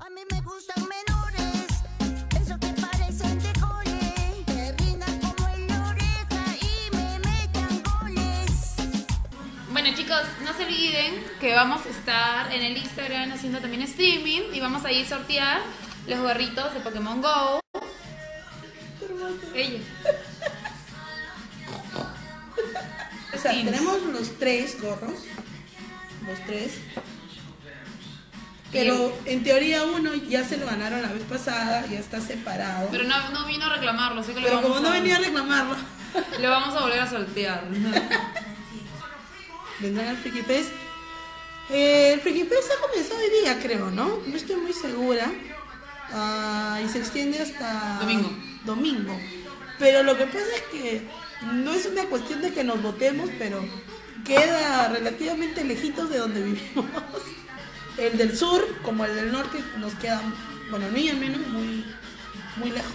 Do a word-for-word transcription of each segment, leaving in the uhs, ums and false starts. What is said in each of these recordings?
A mí me gustan menores, esos que parecen de cole, que rindan como en la oreja y me metan goles. Bueno chicos, no se olviden que vamos a estar en el Instagram haciendo también streaming y vamos a ir a sortear los gorritos de Pokémon Go. Ella. O sea, tenemos los tres gorros, los tres, pero en teoría uno ya se lo ganaron la vez pasada, ya está separado. Pero no, no vino a reclamarlo, así que lo Pero vamos como no a... venía a reclamarlo, lo vamos a volver a sortear. vendrán al Friki Fest. Eh, el Friki Fest ha comenzado hoy día, creo, ¿no? No estoy muy segura. Uh, y se extiende hasta domingo. domingo. Pero lo que pasa es que no es una cuestión de que nos votemos, pero queda relativamente lejitos de donde vivimos. El del sur, como el del norte, nos queda, bueno, a mí al menos, muy, muy lejos.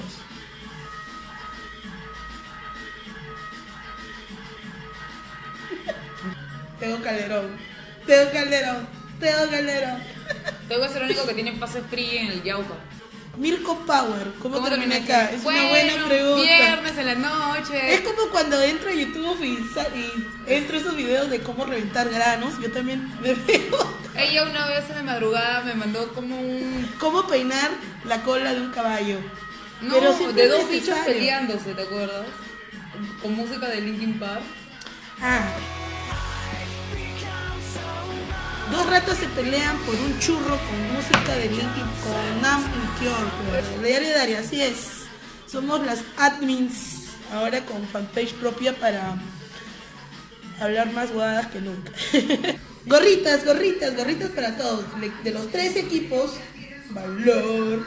Tengo Calderón, tengo Calderón, tengo Calderón. Tengo que ser el único que tiene pase free en el Yauca. Mirko Power, ¿cómo, ¿Cómo termina acá? acá? Es bueno, una buena pregunta. Viernes en la noche. Es como cuando entro a YouTube y, y entro esos videos de cómo reventar granos. Yo también me veo. Ella una vez en la madrugada me mandó como un... ¿Cómo peinar la cola de un caballo? No, pero de dos bichos peleándose, ¿te acuerdas? Con música de Linkin Park. Ah. Dos ratos se pelean por un churro con música de Linkin, con Nam y Cure. El diario de Daria, así es. Somos las admins, ahora con fanpage propia para hablar más guadas que nunca. Gorritas, gorritas, gorritas para todos. De los tres equipos, Valor,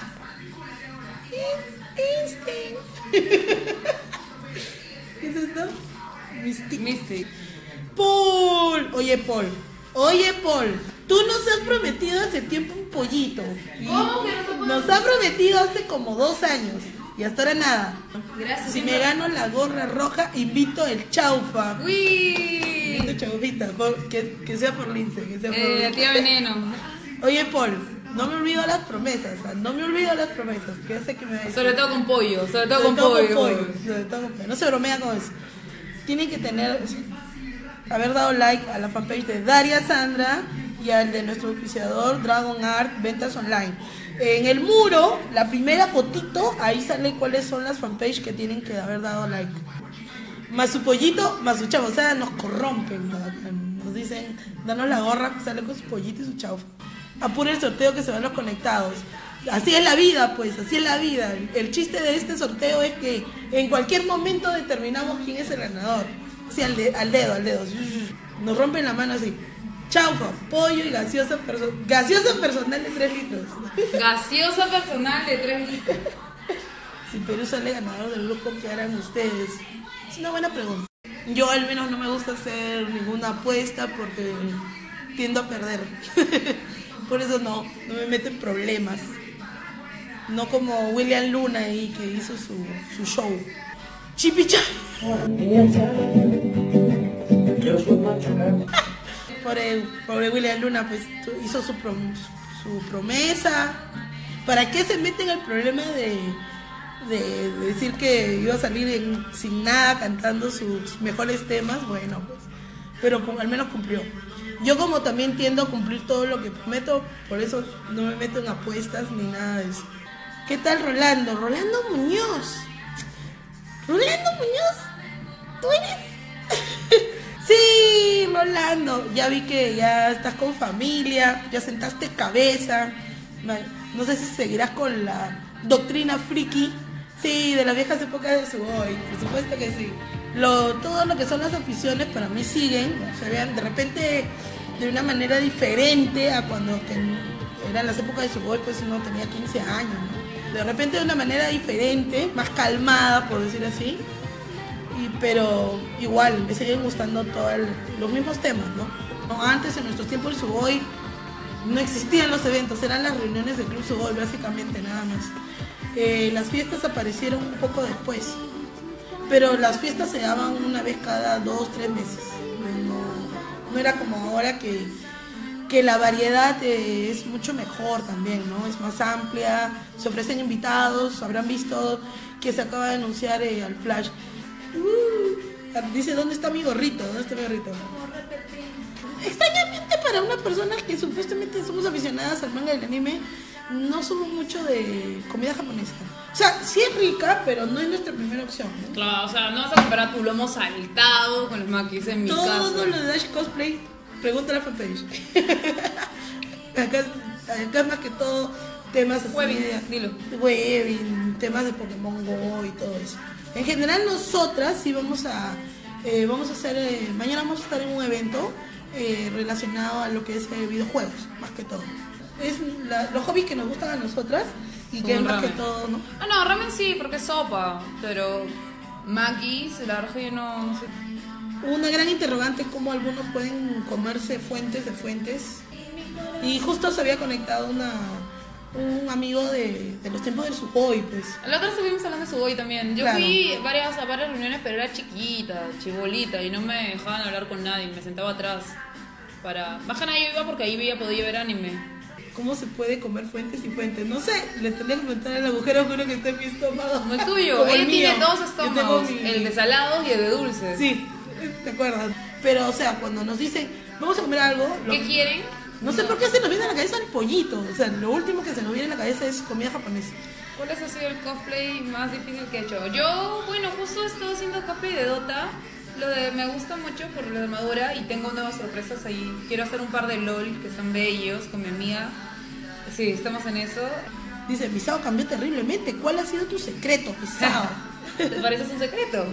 Instinct. ¿Qué es esto? Mystic. Mystic. Paul. Oye, Paul. Oye, Paul, tú nos has prometido hace tiempo un pollito. ¿Cómo que no se puede? Nos ha prometido hace como dos años. Y hasta ahora nada. Gracias. Si me gano la gorra roja, invito el chaufa. ¡Uy! Invito chaufita, por, que, que sea por Lince, que sea por eh, la tía Veneno. Oye, Paul, no me olvido las promesas. No me olvido las promesas. Que sé que me va a sobre todo con pollo. Sobre todo, sobre con, todo pollo. con pollo. Sobre todo con pollo. No se bromea con eso. Tienen que tener... haber dado like a la fanpage de Daria Sandra y al de nuestro auspiciador Dragon Art Ventas Online. En el muro, la primera fotito, ahí sale cuáles son las fanpages que tienen que haber dado like. Más su pollito, más su chavo. O sea, nos corrompen, ¿no? Nos dicen, danos la gorra, sale con su pollito y su chaufa. Apura el sorteo que se van los conectados. Así es la vida, pues, así es la vida. El chiste de este sorteo es que en cualquier momento determinamos quién es el ganador. Sí, al, de, al dedo, al dedo. Nos rompen la mano así. Chaufa, pollo y gaseosa, perso gaseosa personal de tres litros. Gaseosa personal de tres litros. Si Perú sale ganador del grupo, ¿qué harán ustedes? Es una buena pregunta. Yo al menos no me gusta hacer ninguna apuesta porque tiendo a perder. Por eso no, no me meto en problemas. No como William Luna ahí que hizo su, su show. Chipicha. Pobre, pobre William Luna, pues hizo su, prom, su promesa. ¿Para qué se mete en el problema de, de, de decir que iba a salir en, sin nada cantando sus mejores temas? Bueno, pues, pero con, al menos cumplió. Yo como también tiendo a cumplir todo lo que prometo, por eso no me meto en apuestas ni nada de eso. ¿Qué tal Rolando? Rolando Muñoz. Rolando Muñoz, ¿tú eres? Sí, Rolando, ya vi que ya estás con familia, ya sentaste cabeza. No sé si seguirás con la doctrina friki. Sí, de las viejas épocas de Sugoi, por supuesto que sí. Lo, todo lo que son las aficiones para mí siguen, se vean de repente de una manera diferente a cuando ten, eran las épocas de Sugoi, pues uno tenía quince años, ¿no? De repente de una manera diferente, más calmada, por decir así. Y, pero igual, me siguen gustando todos los mismos temas, ¿no? Antes, en nuestros tiempos, el Sugoi no existían los eventos, eran las reuniones del Club Sugoi, básicamente, nada más. Eh, las fiestas aparecieron un poco después, pero las fiestas se daban una vez cada dos, tres meses. No, no era como ahora que que la variedad eh, es mucho mejor también, ¿no? Es más amplia, se ofrecen invitados, habrán visto que se acaba de anunciar eh, al Flash. Uh, dice, ¿dónde está mi gorrito? ¿Dónde está mi gorrito? Extrañamente para una persona que supuestamente somos aficionadas al manga y al anime, no somos mucho de comida japonesa. O sea, sí es rica, pero no es nuestra primera opción, ¿no? Claro, o sea, no vas a comparar tu lomo saltado con los maquis en mi Todo casa. lo de Dash Cosplay, pregunta a la fanpage. acá, acá es más que todo temas así Webbing, de, dilo. de Webbing, temas de Pokémon Go y todo eso. En general nosotras sí vamos a eh, vamos a hacer, eh, mañana vamos a estar en un evento eh, relacionado a lo que es eh, videojuegos, más que todo. Es la, los hobbies que nos gustan a nosotras y Como que es un más que ramen. todo, ¿no? Ah, no, ramen sí, porque es sopa, pero maquis, la verdad que yo no, no sé. Una gran interrogante es cómo algunos pueden comerse fuentes de fuentes. Y justo se había conectado una, un amigo de, de los tiempos del Sugoi, pues. La otra vez estuvimos hablando de Sugoi también. Yo Claro. fui varias, a varias reuniones, pero era chiquita, chibolita, y no me dejaban hablar con nadie, me sentaba atrás. Para... Bajan ahí yo iba porque ahí veía, podía ver anime. ¿Cómo se puede comer fuentes y fuentes? No sé, le tendría que preguntar al agujero juro que está en mi estómago. Como el tuyo, Como el ella tiene mío. dos Yo tengo estómagos, mi- el de salados y el de dulces. Sí, ¿te acuerdas? Pero, o sea, cuando nos dicen, vamos a comer algo... lo- ¿Qué quieren? No sé por qué se nos viene a la cabeza el pollito. O sea, lo último que se nos viene a la cabeza es comida japonesa. ¿Cuál ha sido el cosplay más difícil que he hecho? Yo, bueno, justo estoy haciendo cosplay de Dota. Lo de me gusta mucho por la armadura y tengo nuevas sorpresas ahí. Quiero hacer un par de LOL que son bellos con mi amiga. Sí, estamos en eso. Dice, Misao cambió terriblemente. ¿Cuál ha sido tu secreto, Misao? ¿Te parece un secreto?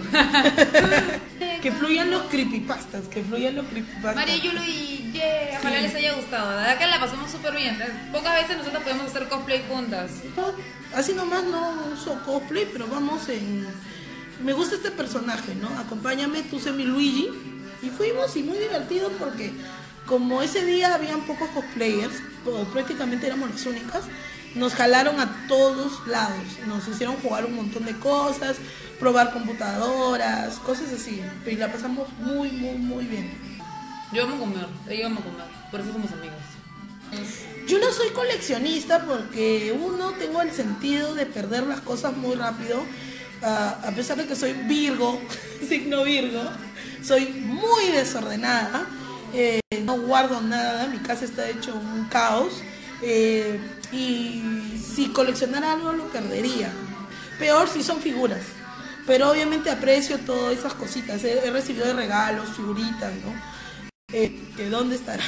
Que fluyan los creepypastas, que fluyan los creepypastas. María Yulu y yeah, ojalá Sí. les haya gustado. La verdad que la pasamos súper bien. Pocas veces nosotros podemos hacer cosplay juntas. Así nomás no uso cosplay, pero vamos en... Me gusta este personaje, ¿no? Acompáñame, tú sé mi Luigi. Y fuimos y muy divertido porque como ese día habían pocos cosplayers, o prácticamente éramos las únicas, nos jalaron a todos lados. Nos hicieron jugar un montón de cosas, probar computadoras, cosas así. Y la pasamos muy, muy, muy bien. Yo amo comer, ella ama comer. Por eso somos amigos. Yo no soy coleccionista porque uno, tengo el sentido de perder las cosas muy rápido. Uh, a pesar de que soy Virgo, signo Virgo, soy muy desordenada. Eh, no guardo nada, mi casa está hecho un caos. Eh, y si coleccionara algo lo perdería. Peor si son figuras. Pero obviamente aprecio todas esas cositas. He, he recibido de regalos, figuritas, ¿no? Eh, que dónde estarán.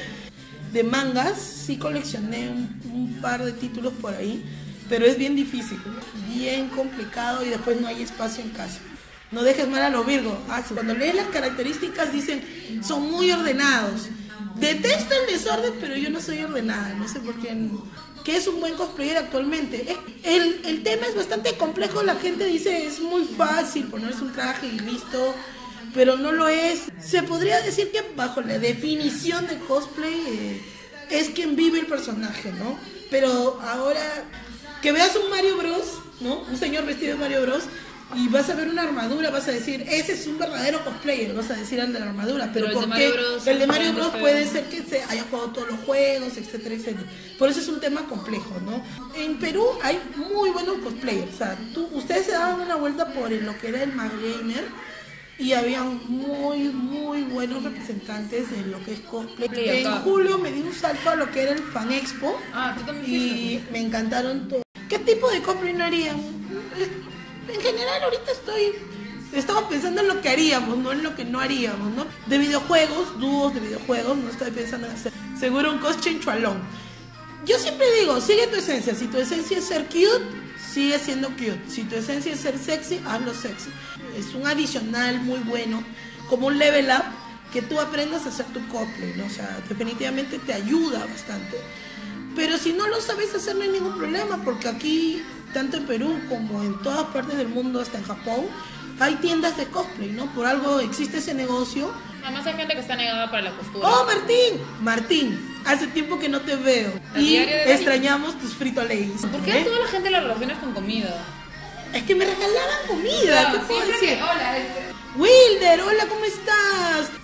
De mangas, sí coleccioné un, un par de títulos por ahí, pero es bien difícil, bien complicado y después no hay espacio en casa. No dejes mal a los Virgos. Ah, sí. Cuando lees las características dicen, son muy ordenados. Detesto el desorden, pero yo no soy ordenada, no sé por qué. ¿Qué es un buen cosplayer actualmente? Es- el, el tema es bastante complejo, la gente dice es muy fácil ponerse un traje y listo, pero no lo es. Se podría decir que bajo la definición de cosplay eh, es quien vive el personaje, ¿no? Pero ahora que veas un Mario Bros, ¿no? Un señor vestido de Mario Bros y vas a ver una armadura, vas a decir, ese es un verdadero cosplayer, vas a decir al de la armadura, pero, Pero el de ¿por Mario qué? Bros, El de Mario no Bros sé. puede ser que se haya jugado todos los juegos, etcétera, etcétera. Por eso es un tema complejo, ¿no? En Perú hay muy buenos cosplayers, o sea, tú, ustedes se daban una vuelta por lo que era el MacGamer y había muy, muy buenos representantes de lo que es cosplay. Play En acá. julio me di un salto a lo que era el Fan Expo Ah, tú también y fuiste. me encantaron todos. ¿Qué tipo de cosplay no harían? En general ahorita estoy... Estamos pensando en lo que haríamos, no en lo que no haríamos, ¿no? De videojuegos, dúos de videojuegos, no estoy pensando en hacer seguro un cosplay chualón. Yo siempre digo, sigue tu esencia. Si tu esencia es ser cute, sigue siendo cute. Si tu esencia es ser sexy, hazlo sexy. Es un adicional muy bueno, como un level up, que tú aprendas a hacer tu cosplay, ¿no? O sea, definitivamente te ayuda bastante. Pero si no lo sabes hacer, no hay ningún problema, porque aquí, tanto en Perú como en todas partes del mundo, hasta en Japón, hay tiendas de cosplay, ¿no? Por algo existe ese negocio. Además hay gente que está negada para la costura. ¡Oh, Martín! Martín, hace tiempo que no te veo. La Y diaria de extrañamos tus frito lays. ¿Por qué ¿eh? toda la gente la relacionas con comida? Es que me regalaban comida, ¿qué puedo Siempre decir? que, hola, este, Wilder, hola, ¿cómo estás?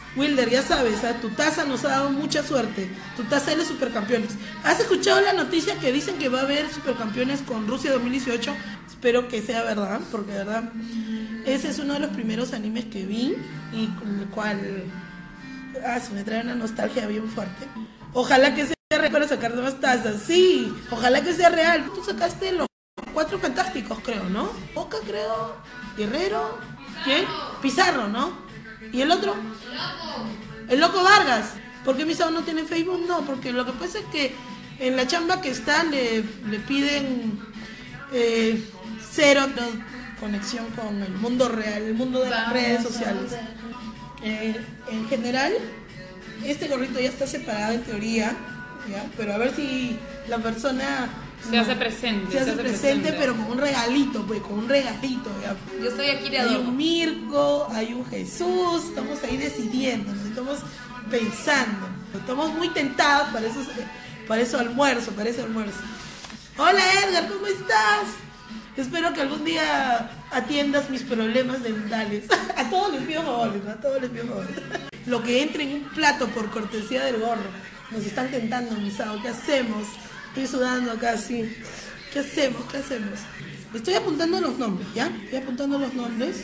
Wilder, ya sabes, ¿eh? Tu taza nos ha dado mucha suerte. Tu taza es de supercampeones. ¿Has escuchado la noticia que dicen que va a haber supercampeones con Rusia dos mil dieciocho? Espero que sea verdad, porque de verdad ese es uno de los primeros animes que vi y con el cual ah, se me trae una nostalgia bien fuerte. Ojalá que sea real para sacar más tazas, sí, ojalá que sea real. Tú sacaste los cuatro fantásticos, creo, ¿no? Boca, creo, Guerrero, ¿quién? Pizarro, ¿no? ¿Y el otro? El Loco Vargas. ¿Por qué Misao no tiene Facebook? No, porque lo que pasa es que en la chamba que está le, le piden eh, cero conexión con el mundo real, el mundo de las redes sociales. Eh, en general, este gorrito ya está separado en teoría, ¿ya? Pero a ver si la persona se no, hace presente. Se hace, se hace presente, presente, pero con un regalito, pues, con un regalito, ¿ya? Yo estoy aquí de adorno. adorno. Hay un Mirko, hay un Jesús, estamos ahí decidiendo, estamos pensando. Estamos muy tentados para esos, para eso almuerzo, para ese almuerzo. Hola Edgar, ¿cómo estás? Espero que algún día atiendas mis problemas dentales. A todos les pido favores, ¿no? A todos les pido favores. Lo que entre en un plato por cortesía del gorro. Nos están tentando, Misao. ¿Qué hacemos? Estoy sudando acá, sí. ¿Qué hacemos? ¿Qué hacemos? Estoy apuntando los nombres, ¿ya? Estoy apuntando los nombres.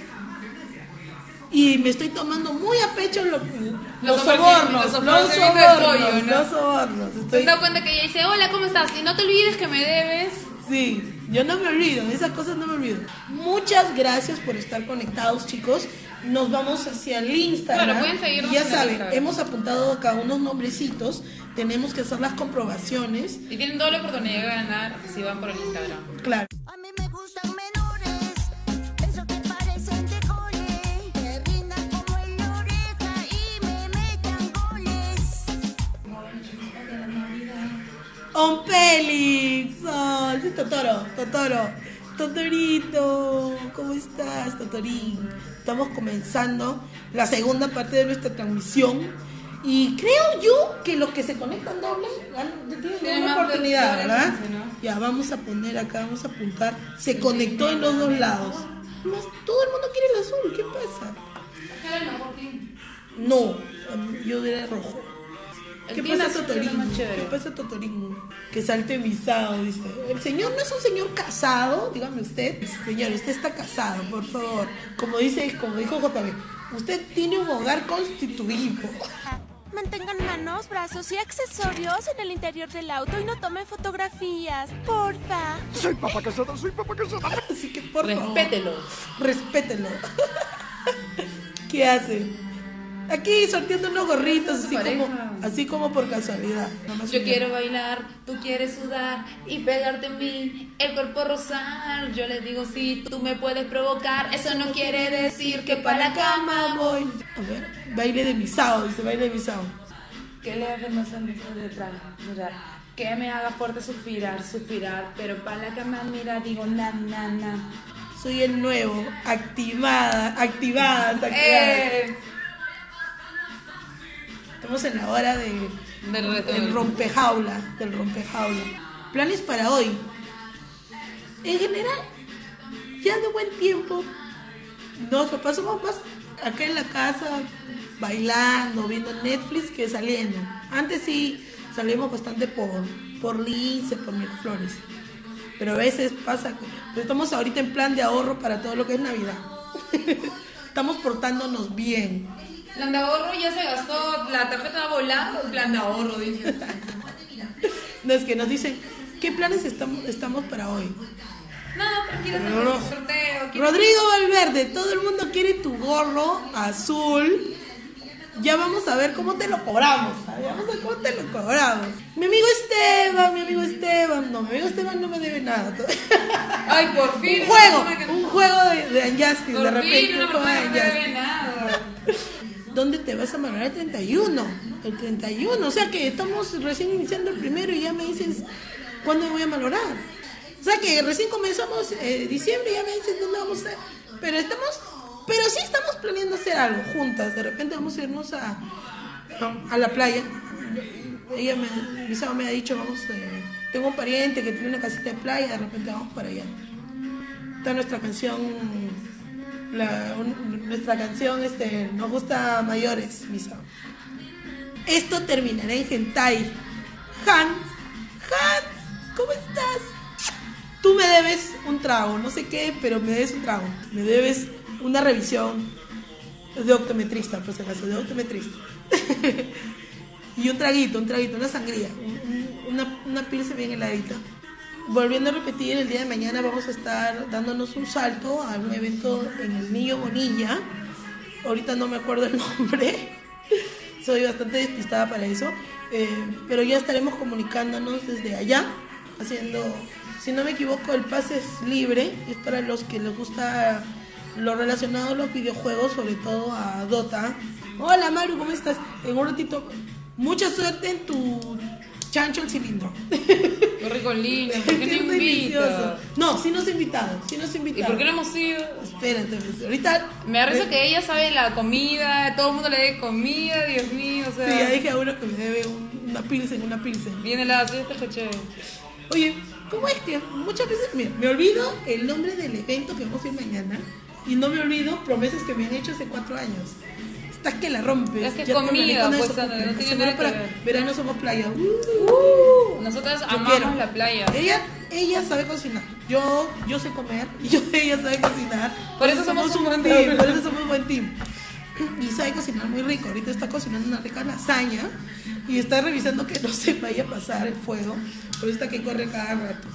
Y me estoy tomando muy a pecho lo, los, los sobornos. Los sobornos, pollo, ¿no? Los sobornos. Estoy... ¿Te has dado cuenta que ella dice, hola, ¿cómo estás? Y no te olvides que me debes... Sí, yo no me olvido, de esas cosas no me olvido. Muchas gracias por estar conectados, chicos. Nos vamos hacia el Instagram. Claro, pueden seguirnos. Ya saben, hemos apuntado acá unos nombrecitos. Tenemos que hacer las comprobaciones. Y tienen doble oportunidad de ganar si van por el Instagram. Claro. A mí me gustan menores, esos que parecen de cole, que rindan como en la oreja y me metan goles. On Pelix, oh, ese es Totoro, Totoro, Totorito, ¿cómo estás, Totorín? Estamos comenzando la segunda parte de nuestra transmisión y creo yo que los que se conectan doble tienen una oportunidad, ¿verdad? ¿No? Ya, vamos a poner acá, vamos a apuntar, se conectó en los dos lados. Todo el mundo quiere el azul, ¿qué pasa? No, yo diré rojo. ¿Qué pasa, Totorín? ¿Qué pasa, Totorín? Que salte Misao, dice. El señor no es un señor casado, dígame usted. Señor, usted está casado, por favor. Como dice, como dijo J B, usted tiene un hogar constituido. Mantengan manos, brazos y accesorios en el interior del auto y no tomen fotografías, porfa. Soy papá casada, soy papá casada. Así que por favor, respételo. Respételo. ¿Qué hace? Aquí sorteando unos gorritos, así como, así como por casualidad. Yo quiero bailar, tú quieres sudar y pegarte en mí, el cuerpo rozar. Yo les digo, sí, tú me puedes provocar. Eso no quiere decir que para la cama voy. A ver, baile de Misao, dice, baile de Misao. Que le haga más detrás, mirar. Que me haga fuerte suspirar, suspirar. Pero para la cama, mira, digo, na, na, na. Soy el nuevo, activada, activada, activada. Eh. Estamos en la hora de, del del rompejaula, del rompejaula. Planes para hoy. En general, ya de buen tiempo, nos lo pasamos más acá en la casa, bailando, viendo Netflix, que saliendo. Antes sí salimos bastante por, por Lince, por Miraflores. Pero a veces pasa que pues estamos ahorita en plan de ahorro para todo lo que es Navidad. Estamos portándonos bien. Plan de ahorro ya se gastó, la tarjeta volada, plan de ahorro, dice. No, es que nos dicen, ¿qué planes estamos, estamos para hoy? No, tranquilo, es No. el sorteo. Rodrigo Valverde, todo el mundo quiere tu gorro azul. Ya vamos a ver cómo te lo cobramos. ¿Sabes? Vamos a ver cómo te lo cobramos. Mi amigo Esteban, mi amigo Esteban. No, mi amigo Esteban no me debe nada. Ay, por fin. Un juego, que... un juego de, de Unjustice, por de repente. Fin, una un juego persona de no me debe Unjustice. nada. ¿Dónde te vas a malograr el treinta y uno? El treinta y uno, o sea que estamos recién iniciando el primero y ya me dices cuándo me voy a malograr. O sea que recién comenzamos eh, diciembre y ya me dices dónde vamos a hacer. Pero estamos, pero sí estamos planeando hacer algo juntas. De repente vamos a irnos a, a la playa. Ella me, mi sábado me ha dicho, vamos, eh, tengo un pariente que tiene una casita de playa, de repente vamos para allá. Está nuestra canción la, un- nuestra canción este, nos gusta mayores, Misa. Esto terminará en hentai. Hans, Hans, ¿cómo estás? Tú me debes un trago, no sé qué, pero me debes un trago. Me debes una revisión de optometrista, por si acaso, de optometrista. Y un traguito, un traguito, una sangría, un- un- una, una pilsen bien heladita. Volviendo a repetir, el día de mañana vamos a estar dándonos un salto a un evento en el Niño Bonilla. Ahorita no me acuerdo el nombre, soy bastante despistada para eso, eh, pero ya estaremos comunicándonos desde allá, haciendo, si no me equivoco, el pase es libre, es para los que les gusta lo relacionado a los videojuegos, sobre todo a Dota. Hola Maru, ¿cómo estás? En un ratito, mucha suerte en tu chancho el cilindro. Qué rico lindo, ¿por qué Qué no delicioso. invita? No, sí nos ha invitado, sí nos ha ¿Y invitado. por qué no hemos ido? Espérate, pues, ahorita... Me da risa que ella sabe la comida, todo el mundo le dé comida, Dios mío, o Sí, sea. ya dije a uno que me debe un- una pilsen, una pilsen. Viene la sí, este coche. Oye, ¿cómo es que muchas veces mira, me olvido el nombre del evento que vamos a ir mañana y no me olvido promesas que me han hecho hace cuatro años? Estás que la rompes. Es que Ya te comida, hablaré con pues, eso, Sandra, no porque tiene seguro nada que para ver. verano somos playa. Uh, Nosotras yo amamos quiero. la playa. Ella, ella sabe cocinar. Yo, yo sé comer y yo, ella sabe cocinar. Por eso somos un buen team. team. Por eso somos un buen team. Y sabe cocinar muy rico. Ahorita está cocinando una rica lasaña y está revisando que no se vaya a pasar el fuego. Por eso está que corre cada rato.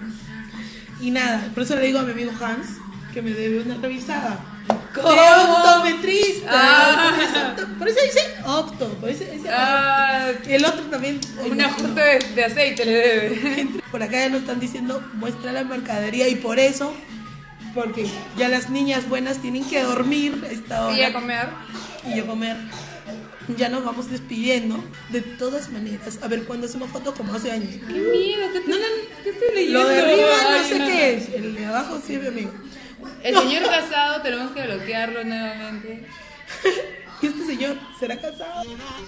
Y nada, por eso le digo a mi amigo Hans que me debe una revisada. ¿Cómo? De optometrista. Ah. Por, eso, por eso dice opto. Por eso dice Ah, el otro también. un no, ajuste no. de, de aceite le debe. Por acá ya nos están diciendo muestra la mercadería y por eso, porque ya las niñas buenas tienen que dormir a esta hora Y a comer. y yo comer. Ya nos vamos despidiendo. De todas maneras, a ver cuándo hacemos fotos como hace años. Qué miedo, ¿qué, te, No, no, ¿qué estoy leyendo? Lo de arriba no Ay, sé qué es, el de abajo sí es mi amigo. El señor casado tenemos que bloquearlo nuevamente. ¿Y este señor será casado?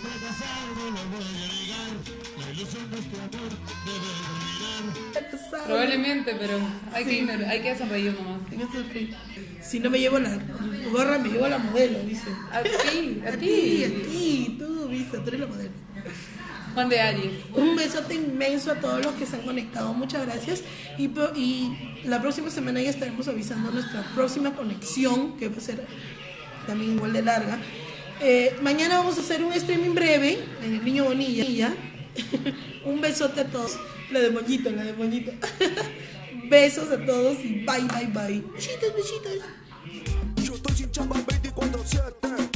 ¿Está casado? Probablemente, pero hay, Sí. que, ignorar- hay que sonreír nomás. Tengo sonreír. Si no me llevo la gorra, me llevo la modelo, dice. A ti, a A ti. ti, a ti, tú, Visa, tú eres la modelo. Juan de Aries. Un besote inmenso a todos los que se han conectado, muchas gracias. Y, po- y la próxima semana ya estaremos avisando nuestra próxima conexión, que va a ser también igual de larga. Eh, mañana vamos a hacer un streaming breve en el Niño Bonilla. Un besote a todos. La de moñito, la de moñito. Besos a todos y bye, bye, bye. Besitos, besitos. Yo estoy sin chamba veinticuatro siete.